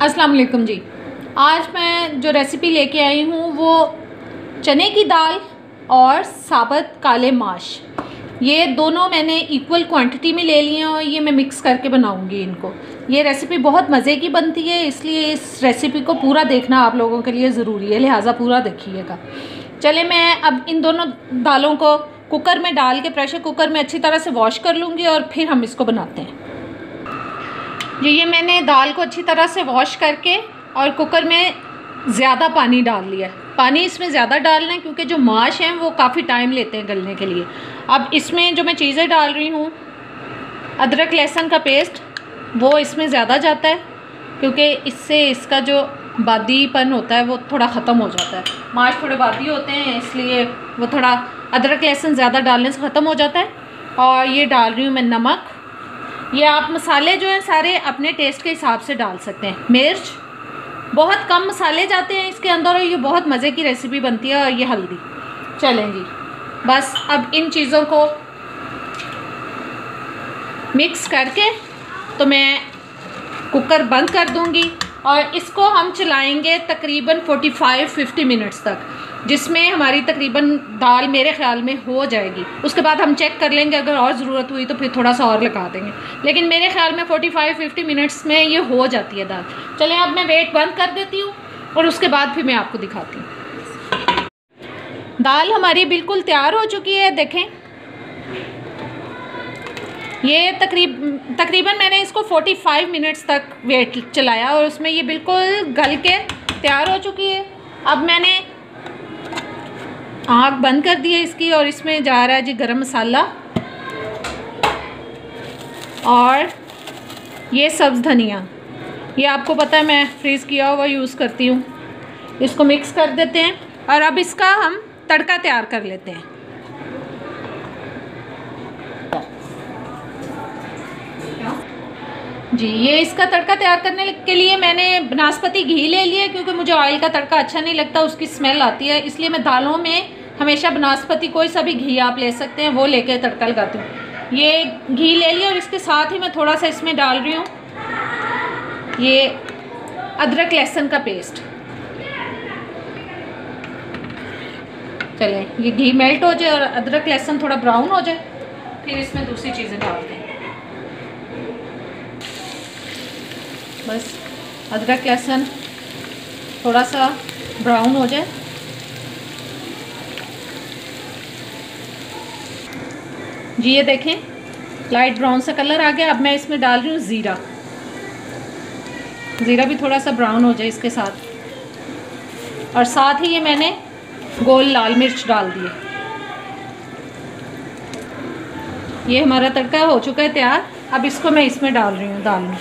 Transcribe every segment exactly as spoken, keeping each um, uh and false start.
अस्सलाम वालेकुम जी। आज मैं जो रेसिपी लेके आई हूँ वो चने की दाल और साबुत काले माश, ये दोनों मैंने इक्वल क्वांटिटी में ले लिए हैं और ये मैं मिक्स करके बनाऊँगी इनको। ये रेसिपी बहुत मज़े की बनती है, इसलिए इस रेसिपी को पूरा देखना आप लोगों के लिए ज़रूरी है, लिहाजा पूरा देखिएगा। चले मैं अब इन दोनों दालों को कुकर में डाल के प्रेशर कुकर में अच्छी तरह से वॉश कर लूँगी और फिर हम इसको बनाते हैं। जी, ये मैंने दाल को अच्छी तरह से वॉश करके और कुकर में ज़्यादा पानी डाल लिया है। पानी इसमें ज़्यादा डालना है क्योंकि जो माश हैं वो काफ़ी टाइम लेते हैं गलने के लिए। अब इसमें जो मैं चीज़ें डाल रही हूँ, अदरक लहसुन का पेस्ट वो इसमें ज़्यादा जाता है क्योंकि इससे इसका जो बादीपन होता है वो थोड़ा ख़त्म हो जाता है। माश थोड़े बादी होते हैं इसलिए वो थोड़ा अदरक लहसुन ज़्यादा डालने से ख़त्म हो जाता है। और ये डाल रही हूँ मैं नमक। ये आप मसाले जो हैं सारे अपने टेस्ट के हिसाब से डाल सकते हैं। मिर्च, बहुत कम मसाले जाते हैं इसके अंदर और ये बहुत मज़े की रेसिपी बनती है। और ये हल्दी। चलें जी, बस अब इन चीज़ों को मिक्स करके तो मैं कुकर बंद कर दूंगी और इसको हम चलाएंगे तकरीबन पैंतालीस पचास मिनट्स तक, जिसमें हमारी तकरीबन दाल मेरे ख्याल में हो जाएगी। उसके बाद हम चेक कर लेंगे, अगर और ज़रूरत हुई तो फिर थोड़ा सा और लगा देंगे, लेकिन मेरे ख्याल में पैंतालीस पचास मिनट्स में ये हो जाती है दाल। चलें अब मैं वेट बंद कर देती हूँ और उसके बाद फिर मैं आपको दिखाती हूँ। दाल हमारी बिल्कुल तैयार हो चुकी है, देखें। ये तकरीब तकरीबन मैंने इसको पैंतालीस मिनट्स तक वेट चलाया और उसमें ये बिल्कुल गल के तैयार हो चुकी है। अब मैंने आग बंद कर दी है इसकी और इसमें जा रहा है जी गरम मसाला और ये सब्ज़ धनिया। ये आपको पता है मैं फ्रीज़ किया हुआ यूज़ करती हूँ। इसको मिक्स कर देते हैं और अब इसका हम तड़का तैयार कर लेते हैं। जी, ये इसका तड़का तैयार करने के लिए मैंने बनास्पति घी ले लिया क्योंकि मुझे ऑयल का तड़का अच्छा नहीं लगता, उसकी स्मेल आती है। इसलिए मैं दालों में हमेशा बनास्पति कोई सा भी घी आप ले सकते हैं वो लेके तड़का लगाती हूँ। ये घी ले लिया और इसके साथ ही मैं थोड़ा सा इसमें डाल रही हूँ ये अदरक लहसुन का पेस्ट। चलें, ये घी मेल्ट हो जाए और अदरक लहसुन थोड़ा ब्राउन हो जाए, फिर इसमें दूसरी चीज़ें डालते हैं। बस अदरक लहसुन थोड़ा सा ब्राउन हो जाए, जी ये देखें लाइट ब्राउन सा कलर आ गया। अब मैं इसमें डाल रही हूँ ज़ीरा। ज़ीरा भी थोड़ा सा ब्राउन हो जाए इसके साथ, और साथ ही ये मैंने गोल लाल मिर्च डाल दिए। ये हमारा तड़का हो चुका है तैयार। अब इसको मैं इसमें डाल रही हूँ दाल में,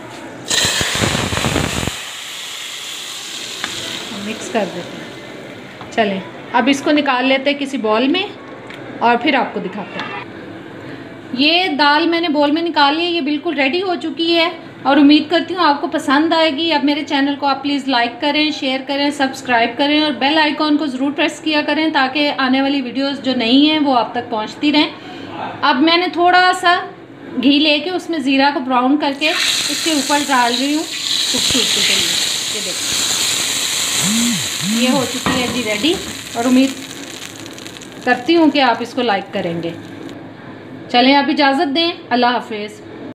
मिक्स कर देते हैं। चलें अब इसको निकाल लेते हैं किसी बॉल में और फिर आपको दिखाते हैं। ये दाल मैंने बॉल में निकाल ली है, ये बिल्कुल रेडी हो चुकी है और उम्मीद करती हूँ आपको पसंद आएगी। अब मेरे चैनल को आप प्लीज़ लाइक करें, शेयर करें, सब्सक्राइब करें और बेल आइकॉन को ज़रूर प्रेस किया करें ताकि आने वाली वीडियोस जो नहीं हैं वो आप तक पहुँचती रहें। अब मैंने थोड़ा सा घी लेके उसमें ज़ीरा को ब्राउन करके इसके ऊपर डाल रही हूँ खूबसूरती के लिए। ये देखिए ये हो चुकी है जी रेडी और उम्मीद करती हूँ कि आप इसको लाइक करेंगे। चलें अब इजाज़त दें, अल्लाह हाफिज़।